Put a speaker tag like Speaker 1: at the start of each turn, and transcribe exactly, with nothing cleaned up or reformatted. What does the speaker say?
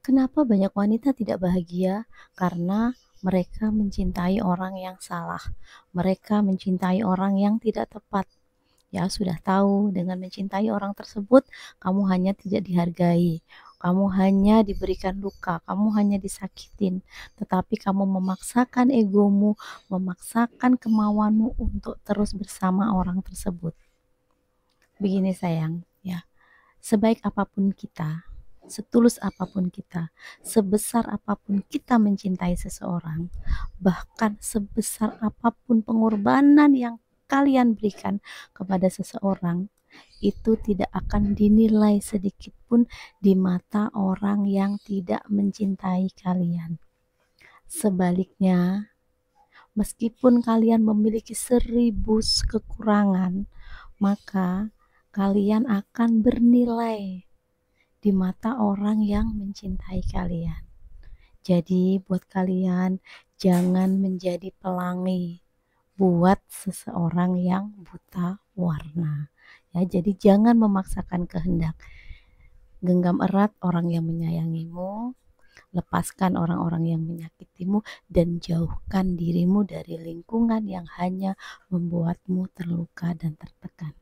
Speaker 1: Kenapa banyak wanita tidak bahagia? Karena mereka mencintai orang yang salah. Mereka mencintai orang yang tidak tepat. Ya, sudah tahu dengan mencintai orang tersebut, kamu hanya tidak dihargai. Kamu hanya diberikan luka, kamu hanya disakitin. Tetapi kamu memaksakan egomu, memaksakan kemauanmu untuk terus bersama orang tersebut. Begini sayang, ya. Sebaik apapun kita, setulus apapun kita, sebesar apapun kita mencintai seseorang, bahkan sebesar apapun pengorbanan yang kalian berikan kepada seseorang, itu tidak akan dinilai sedikit pun di mata orang yang tidak mencintai kalian. Sebaliknya, meskipun kalian memiliki seribu kekurangan, maka kalian akan bernilai di mata orang yang mencintai kalian. Jadi buat kalian jangan menjadi pelangi buat seseorang yang buta warna. Ya, jadi jangan memaksakan kehendak. Genggam erat orang yang menyayangimu, lepaskan orang-orang yang menyakitimu, dan jauhkan dirimu dari lingkungan yang hanya membuatmu terluka dan tertekan.